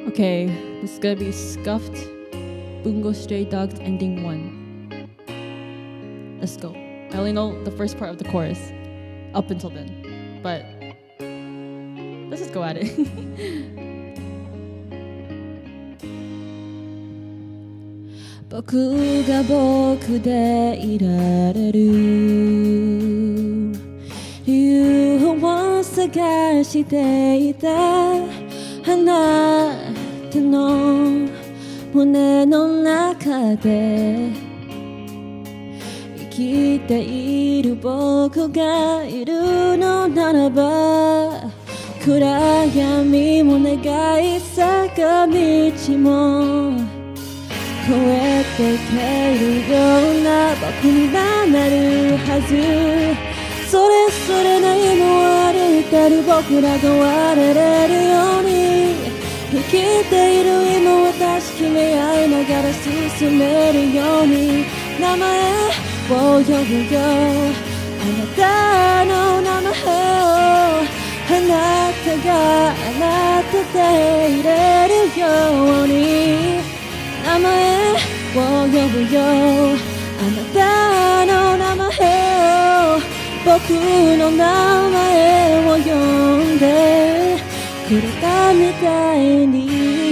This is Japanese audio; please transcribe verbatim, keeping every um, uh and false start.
Okay, this is gonna be scuffed, bungo stray dogs ending one. Let's go. I only know the first part of the chorus up until then, but let's just go at it. 僕が僕でいられる理由を探していたあなたの胸の中で生きている僕がいるのならば暗闇も願い坂道も越えていけるような僕にはなるはずそれぞれの夢を歩いてる僕らが割れるように生きている今を確かめ合いながら進めるように名前を呼ぶよあなたの名前をあなたがあなたでいれるように名前を呼ぶよあなたの名前を僕の名前を呼んでくれたみたいに